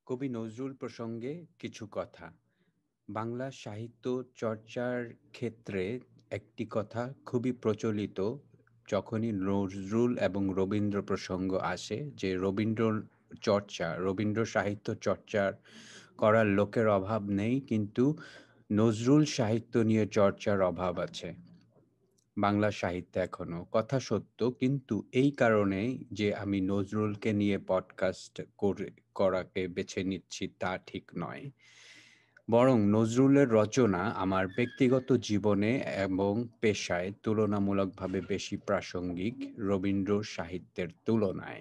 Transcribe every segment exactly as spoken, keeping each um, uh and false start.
কবি নজরুল প্রসঙ্গে কিছু কথা। বাংলা সাহিত্য চর্চার ক্ষেত্রে একটি কথা খুবই প্রচলিত যখনই নজরুল এবং রবীন্দ্র প্রসঙ্গ আসে, যে রবীন্দ্র চর্চা, রবীন্দ্র সাহিত্য চর্চার করার লোকের অভাব নেই, কিন্তু নজরুল সাহিত্য নিয়ে চর্চার অভাব আছে বাংলা সাহিত্যে এখনো। কথা সত্য, কিন্তু এই কারণে যে আমি নজরুলকে নিয়ে পডকাস্ট করে করাকে বেছে নিচ্ছি তা ঠিক নয়। বরং নজরুলের রচনা আমার ব্যক্তিগত জীবনে এবং পেশায় তুলনামূলকভাবে বেশি প্রাসঙ্গিক রবীন্দ্র সাহিত্যের তুলনায়।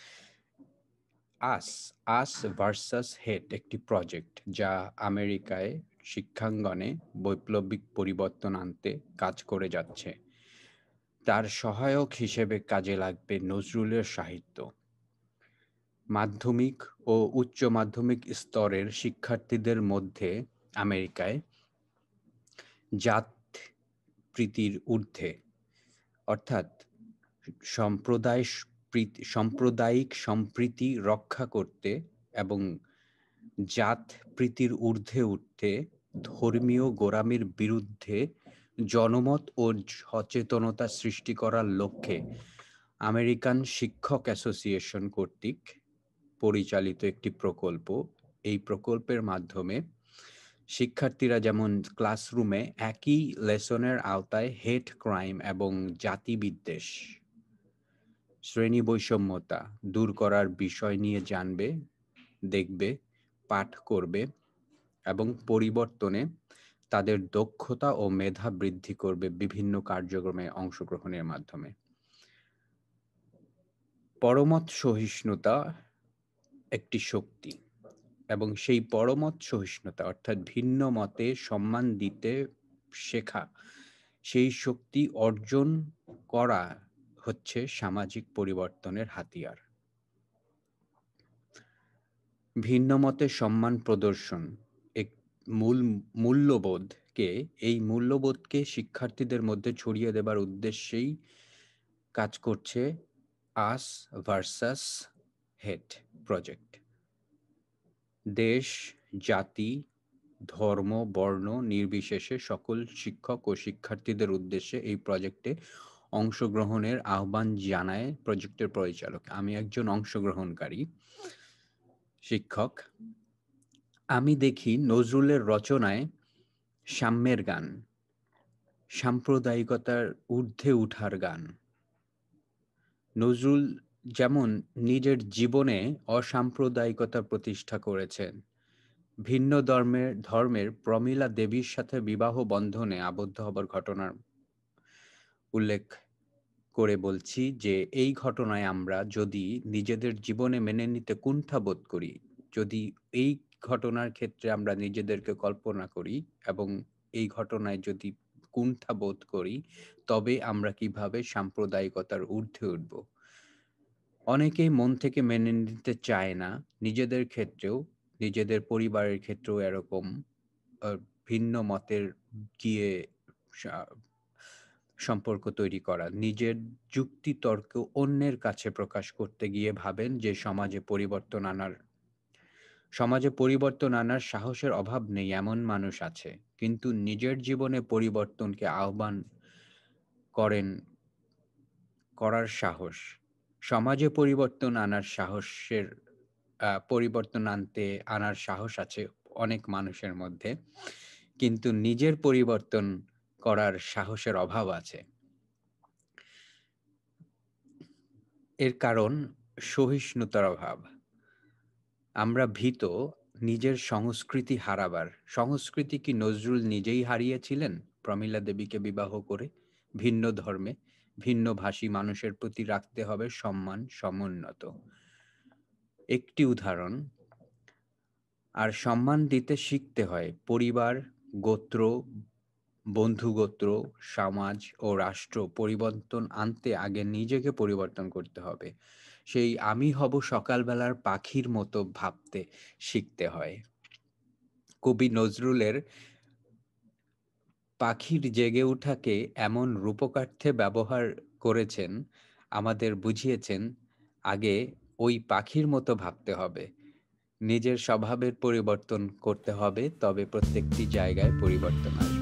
আস আস ভার্সাস হেট একটি প্রজেক্ট যা আমেরিকায় শিক্ষাঙ্গনে বৈপ্লবিক পরিবর্তন আনতে কাজ করে যাচ্ছে। তার সহায়ক হিসেবে কাজে লাগবে নজরুলের সাহিত্য। মাধ্যমিক ও উচ্চ মাধ্যমিক স্তরের শিক্ষার্থীদের মধ্যে আমেরিকায় জাত প্রীতির ঊর্ধ্বে, অর্থাৎ সম্প্রদায় প্রীতি সাম্প্রদায়িক সম্প্রীতি রক্ষা করতে এবং জাত প্রীতির ঊর্ধ্বে উঠতে ধর্মীয় গোঁড়ামির বিরুদ্ধে জনমত ও সচেতনতা সৃষ্টি করার লক্ষ্যে আমেরিকান শিক্ষক অ্যাসোসিয়েশন কর্তৃক পরিচালিত একটি প্রকল্প। এই প্রকল্পের মাধ্যমে শিক্ষার্থীরা যেমন ক্লাসরুমে একই লেসনের আওতায় হেট ক্রাইম এবং জাতিবিদ্বেষ, শ্রেণী বৈষম্যতা দূর করার বিষয় নিয়ে জানবে, দেখবে, পাঠ করবে এবং পরিবর্তনে তাদের দক্ষতা ও মেধা বৃদ্ধি করবে বিভিন্ন কার্যক্রমে অংশগ্রহণের মাধ্যমে। পরমত সহিষ্ণুতা একটি শক্তি, এবং সেই পরমত সহিষ্ণুতা অর্থাৎ ভিন্ন মতে সম্মান দিতে শেখা, সেই শক্তি অর্জন করা হচ্ছে সামাজিক পরিবর্তনের হাতিয়ার। ভিন্ন মতে সম্মান প্রদর্শন এক মূল মূল্যবোধকে এই মূল্যবোধকে শিক্ষার্থীদের মধ্যে ছড়িয়ে দেবার উদ্দেশ্যেই কাজ করছে আস ভার্সাস হেট প্রজেক্ট। দেশ, জাতি, ধর্ম, বর্ণ নির্বিশেষে সকল শিক্ষক ও শিক্ষার্থীদের উদ্দেশ্যে এই প্রজেক্টে অংশগ্রহণের আহ্বান জানায় প্রজেক্টের পরিচালক। আমি একজন অংশগ্রহণকারী শিক্ষক। আমি দেখি নজরুলের রচনায় সাম্যের গান, সাম্প্রদায়িকতার ঊর্ধ্বে উঠার গান। নজরুল যেমন নিজের জীবনে অসাম্প্রদায়িকতা প্রতিষ্ঠা করেছেন, ভিন্ন ধর্মের ধর্মের প্রমীলা দেবীর সাথে বিবাহ বন্ধনে আবদ্ধ হবার ঘটনার উল্লেখ করে বলছি যে এই ঘটনায় আমরা যদি নিজেদের জীবনে মেনে নিতে কুণ্ঠাবোধ করি, যদি এই ঘটনার ক্ষেত্রে আমরা নিজেদেরকে কল্পনা করি এবং এই ঘটনায় যদি কুণ্ঠাবোধ করি, তবে আমরা কিভাবে সাম্প্রদায়িকতার ঊর্ধ্বে উঠব। অনেকেই মন থেকে মেনে নিতে চায় না, নিজেদের ক্ষেত্রেও, নিজেদের পরিবারের ক্ষেত্রেও এরকম আহ, ভিন্ন মতের গিয়ে সা- সম্পর্ক তৈরি করা, নিজের যুক্তি তর্ক অন্যের কাছে প্রকাশ করতে গিয়ে ভাবেন যে সমাজে পরিবর্তন আনার সমাজে পরিবর্তন আনার সাহসের অভাব নেই, এমন মানুষ আছে, কিন্তু নিজের জীবনে পরিবর্তনকে আহ্বান করেন করার সাহস, সমাজে পরিবর্তন আনার সাহসের আহ, পরিবর্তন আনতে আনার সাহস আছে অনেক মানুষের মধ্যে, কিন্তু নিজের পরিবর্তন করার সাহসের অভাব আছে। এর কারণ সহিষ্ণুতার অভাব। আমরা ভীত নিজের সংস্কৃতি হারাবার। সংস্কৃতি কি নজরুল নিজেই হারিয়েছিলেন প্রমীলা দেবীকে বিবাহ করে? ভিন্ন ধর্মে ভিন্ন ভাষী মানুষের প্রতি রাখতে হবে সম্মান, সমুন্নত। একটি উদাহরণ, আর সম্মান দিতে শিখতে হয় পরিবার, গোত্র, বন্ধুগোত্র, সমাজ ও রাষ্ট্র পরিবর্তন আনতে আগে নিজেকে পরিবর্তন করতে হবে। সেই আমি হব সকালবেলার পাখির মতো ভাবতে শিখতে হয়। কবি নজরুলের পাখির জেগে ওঠাকে এমন রূপকার্থে ব্যবহার করেছেন, আমাদের বুঝিয়েছেন আগে ওই পাখির মতো ভাবতে হবে। নিজের স্বভাবের পরিবর্তন করতে হবে, তবে প্রত্যেকটি জায়গায় পরিবর্তন আসবে।